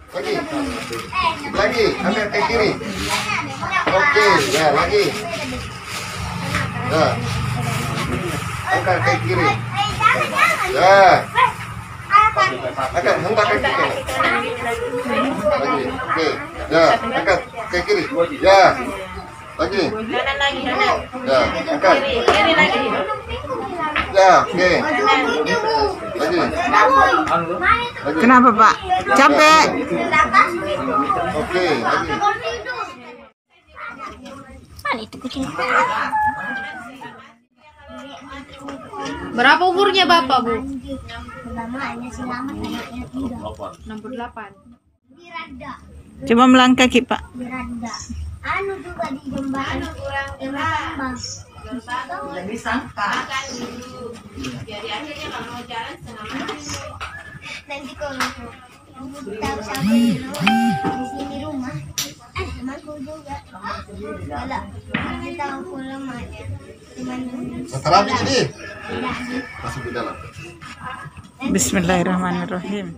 Lagi, angkat ke kiri. Oke, ya lagi. Ya. Angkat ke kiri. Ya. Angkat, hentak ke kiri. Lagi. Oke. Ya, angkat ke kiri. Ya. Lagi. Ya, angkat. Ya, oke. Lagi. Kenapa Pak? Capek? Oke, lagi. Berapa umurnya Bapak, Bu? Namanya selamat anaknya 68. Diranda. Coba melangkah Ki Pak. Diranda. Anu juga di jembatan Bang. Jadi sangka. Jadi akhirnya kalau mau jalan setengah mati. Nanti kalau tahu sampai di sini rumah. Temanku juga. Kalau nanti tahu pulang aja. Terapi jadi. Masuk di dalam. Bismillahirrahmanirrahim.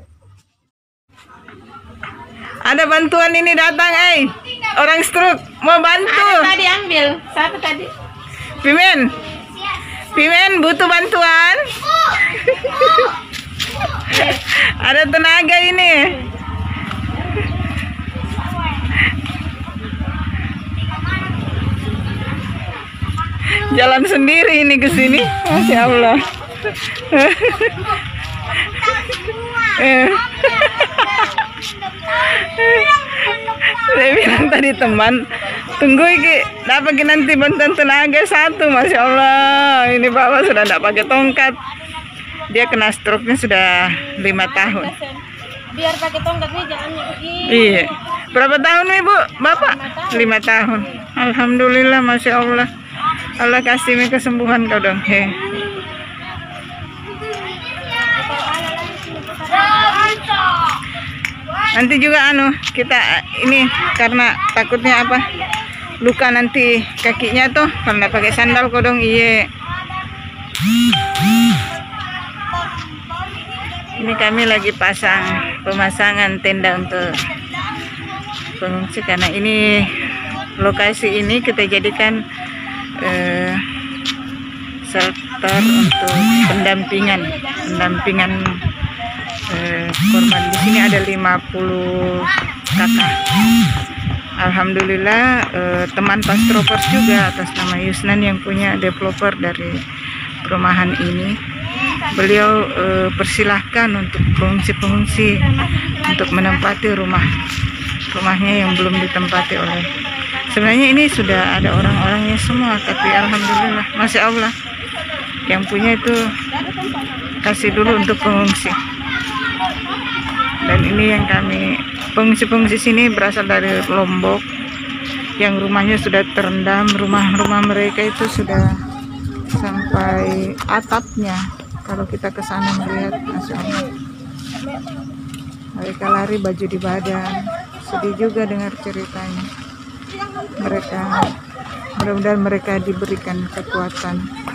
Ada bantuan ini datang, orang stroke mau bantu. Tadi ambil. Siapa tadi? Pimen, Pimen butuh bantuan. Ada tenaga ini. Jalan sendiri ini ke sini, Masya Allah. Saya bilang tadi teman, tunggu iki, dapat nanti bantuan tenaga satu, Masya Allah. Ini bapak sudah tidak pakai tongkat. Dia kena stroke-nya sudah 5 tahun. Biar pakai tongkat nih jalannya begini. Iya. Berapa tahun nih Bu, Bapak? 5 tahun. Alhamdulillah, Masya Allah. Allah kasih mi kesembuhan kau dong. Nanti juga kita ini karena takutnya apa? Luka nanti kakinya tuh karena pakai sandal kodong iye. Ini kami lagi pemasangan tenda untuk pengungsi karena ini lokasi ini kita jadikan shelter untuk pendampingan korban. Di sini ada 50 kakak. Alhamdulillah teman Pastropers juga atas nama Yusnan yang punya developer dari perumahan ini. Beliau persilahkan untuk pengungsi-pengungsi untuk menempati rumahnya yang belum ditempati oleh. Sebenarnya ini sudah ada orang-orangnya semua, tapi alhamdulillah, Masya Allah, yang punya itu kasih dulu untuk pengungsi. Dan ini yang kami pengungsi-pengungsi sini berasal dari Lombok, yang rumahnya sudah terendam, rumah-rumah mereka itu sudah sampai atapnya. Kalau kita ke sana melihat, Masya Allah, mereka lari baju di badan. Sedih juga dengar ceritanya. Mereka mudah-mudahan mereka diberikan kekuatan